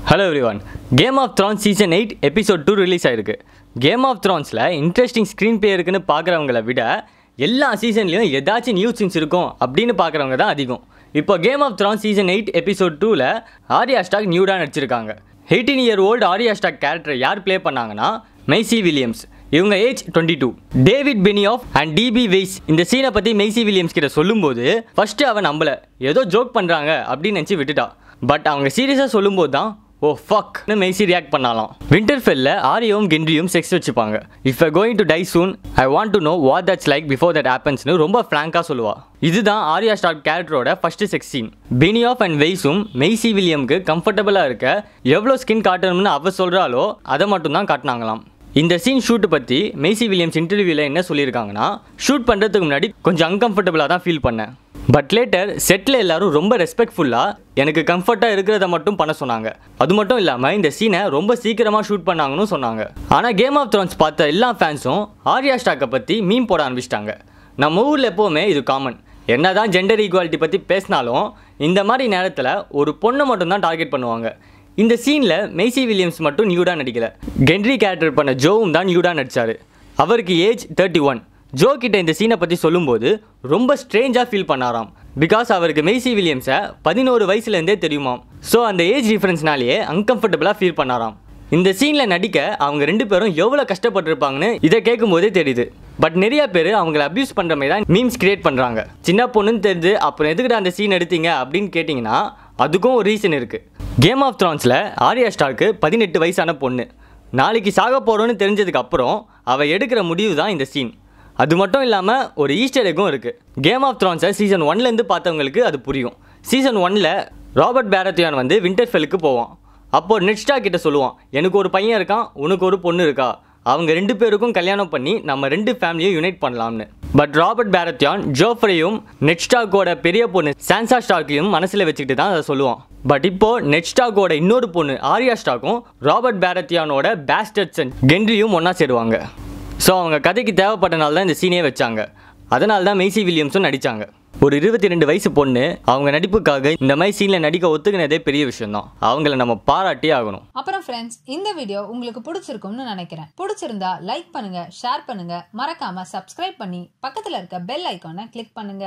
Hello everyone. Game of Thrones season 8 episode 2 release ஆயிருக்கு. Game of த்ரான்ஸில் interesting screen play இருக்குன்னு பார்க்குறவங்கள விட எல்லா சீசன்லேயும் ஏதாச்சும் நியூ சீன்ஸ் இருக்கும் அப்படின்னு பார்க்குறவங்க தான் அதிகம். இப்போ Game of Thrones season 8 episode 2ல் ஆர்யா ஸ்டாக் நியூடாக நடிச்சிருக்காங்க. 18-year-old ஆர்யா ஸ்டாக் கேரக்டரை யார் ப்ளே பண்ணாங்கன்னா மெய்சி வில்லியம்ஸ். இவங்க age 22. David Benioff and D B Weiss இந்த சீனை பற்றி மெய்சி வில்லியம்ஸ் கிட்ட சொல்லும்போது ஃபஸ்ட்டு அவன் நம்பலை, ஏதோ ஜோக் பண்ணுறாங்க அப்படின்னு நினச்சி விட்டுட்டா. பட் அவங்க சீரியஸாக சொல்லும்போது தான் ஓ ஃபக்னு மெய்சி ரியாக்ட் பண்ணலாம். விண்டர்ஃபெல்ல ஆரியாவும் கென்ரியும் செக்ஸ் வச்சுப்பாங்க. If I going to die soon I want to know what that's like before that ஹேப்பன்ஸ்னு ரொம்ப ஃப்ராங்காக சொல்லுவா. இதுதான் ஆர்யா ஸ்டாக் கேரக்டரோட first sex scene. Benioff and வெய்ஸும் மெய்சி வில்லியம்க்கு கம்ஃபர்டபுளாக இருக்க எவ்வளோ ஸ்கின் காட்டணும்னு அவ சொல்கிறாலோ அதை மட்டும் தான் காட்டினாங்களாம். இந்த சீன் ஷூட்டு பற்றி மெய்சி வில்லியம்ஸ் இன்டர்வியூவில் என்ன சொல்லியிருக்காங்கன்னா, ஷூட் பண்ணுறதுக்கு முன்னாடி கொஞ்சம் அன்கம்ஃபர்டபுளாக தான் ஃபீல் பண்ணேன். பட் லேட்டர் செட்டில் எல்லாரும் ரொம்ப ரெஸ்பெக்ட்ஃபுல்லாக எனக்கு கம்ஃபர்ட்டாக இருக்கிறத மட்டும் பண்ண சொன்னாங்க. அது மட்டும் இல்லாமல் இந்த சீனை ரொம்ப சீக்கிரமாக ஷூட் பண்ணாங்கன்னு சொன்னாங்க. ஆனால் கேம் ஆஃப் த்ரான்ஸ் பார்த்த எல்லா ஃபேன்ஸும் ஆர்யா ஸ்டாக்கை பற்றி மீம் போட ஆரம்பிச்சிட்டாங்க. நம்ம ஊரில் எப்போவுமே இது காமன். என்ன தான் ஜெண்டர் ஈக்குவாலிட்டி பற்றி பேசினாலும் இந்த மாதிரி நேரத்தில் ஒரு பொண்ணை மட்டும்தான் டார்கெட் பண்ணுவாங்க. இந்த சீனில் மெய்சி வில்லியம்ஸ் மட்டும் நியூடாக நடிக்கலை. கென்ரி கேரக்டர் பண்ண ஜோவும் தான் நியூடாக நடித்தார். அவருக்கு ஏஜ் 31. ஜோ கிட்ட இந்த சீனை பற்றி சொல்லும்போது ரொம்ப ஸ்ட்ரேஞ்சாக ஃபீல் பண்ணாராம். பிகாஸ் அவருக்கு மெய்சி வில்லியம்ஸை 11 வயசுலேருந்தே தெரியுமாம். ஸோ அந்த ஏஜ் டிஃப்ரென்ஸ்னாலேயே அன்கம்ஃபர்டபுளாக ஃபீல் பண்ணாராம். இந்த சீனில் நடிக்க அவங்க 2 பேரும் எவ்வளோ கஷ்டப்பட்டுருப்பாங்கன்னு இதை கேட்கும் போதே தெரியுது. பட் நிறைய பேர் அவங்கள அப்யூஸ் பண்ணுற மாதிரி தான் மீம்ஸ் கிரியேட் பண்ணுறாங்க. சின்ன பொண்ணுன்னு தெரிஞ்சு அப்புறம் எதுக்கிட்ட அந்த சீன் எடுத்தீங்க அப்படின்னு கேட்டிங்கன்னா அதுக்கும் ஒரு ரீசன் இருக்குது. கேம் ஆஃப் த்ரான்ஸில் ஆர்யா ஸ்டார்க்கு 18 வயசான பொண்ணு. நாளைக்கு சாக போகிறோன்னு தெரிஞ்சதுக்கு அப்புறம் அவள் எடுக்கிற முடிவு தான் இந்த சீன். அது மட்டும் இல்லாமல் ஒரு ஈஸ்டர் எக்கும் இருக்குது. கேம் ஆஃப் த்ரான்ஸை சீசன் 1லேருந்து பார்த்தவங்களுக்கு அது புரியும். சீசன் 1ல் ராபர்ட் பேரத்தியான் வந்து விண்டர்ஃபெல்லுக்கு போவான். அப்போது நெட் ஸ்டார்க் கிட்ட சொல்லுவான், எனக்கு ஒரு பையன் இருக்கான், உனக்கு ஒரு பொண்ணு இருக்கா, அவங்க 2 பேருக்கும் கல்யாணம் பண்ணி நம்ம 2 ஃபேமிலியும் யுனைட் பண்ணலாம்னு. பட் ராபர்ட் பேரத்தியான் ஜோஃப்ரேயும் நெட் ஸ்டார்க்கோட பெரிய பொண்ணு சான்சா ஸ்டார்க்கையும் மனசில் வச்சுக்கிட்டு தான் அதை சொல்லுவான். பட் இப்போ நெட் ஸ்டார்க்கோட இன்னொரு பொண்ணு ஆர்யா ஸ்டார்க்கும் ராபர்ட் பேரத்தியானோட பேஸ்டர்ட் சன் கென்ரியும் ஒன்றா சேருவாங்க. ஸோ அவங்க கதைக்கு தேவைப்பட்டனால தான் இந்த சீனே வச்சாங்க. அதனால தான் மெய்சி வில்லியம்ஸும் நடித்தாங்க. ஒரு 22 வயசு பொண்ணு அவங்க நடிப்புக்காக இந்த மாதிரி சீனில் நடிக்க ஒத்துக்கினதே பெரிய விஷயம் தான். அவங்கள நம்ம பாராட்டி ஆகணும். அப்புறம் ஃப்ரெண்ட்ஸ், இந்த வீடியோ உங்களுக்கு பிடிச்சிருக்கும்னு நினைக்கிறேன். பிடிச்சிருந்தா லைக் பண்ணுங்க, ஷேர் பண்ணுங்க, மறக்காம சப்ஸ்கிரைப் பண்ணி பக்கத்தில் இருக்க பெல் ஐக்கானை கிளிக் பண்ணுங்க.